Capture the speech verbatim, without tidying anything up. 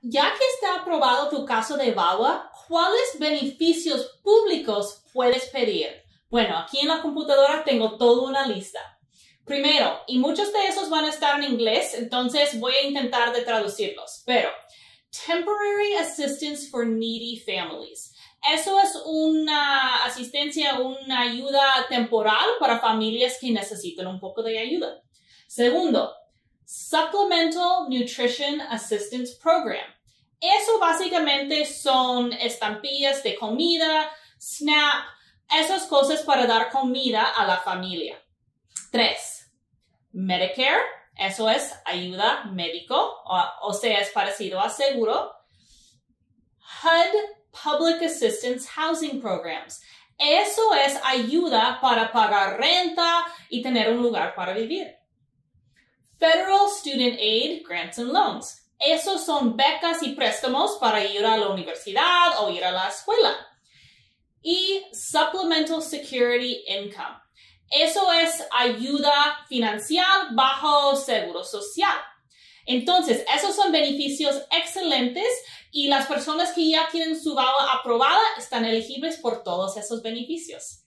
Ya que está aprobado tu caso de VAWA, ¿cuáles beneficios públicos puedes pedir? Bueno, aquí en la computadora tengo toda una lista. Primero, y muchos de esos van a estar en inglés, entonces voy a intentar de traducirlos, pero Temporary Assistance for Needy Families. Eso es una asistencia, una ayuda temporal para familias que necesitan un poco de ayuda. Segundo, Supplemental Nutrition Assistance Program. Eso básicamente son estampillas de comida, SNAP, esas cosas para dar comida a la familia. Tres, Medicare. Eso es ayuda médico, o, o sea, es parecido a seguro. H U D, Public Assistance Housing Programs. Eso es ayuda para pagar renta y tener un lugar para vivir. Federal Student Aid, Grants and Loans. Esos son becas y préstamos para ir a la universidad o ir a la escuela. Y Supplemental Security Income. Eso es ayuda financiera bajo seguro social. Entonces, esos son beneficios excelentes y las personas que ya tienen su VAWA aprobada están elegibles por todos esos beneficios.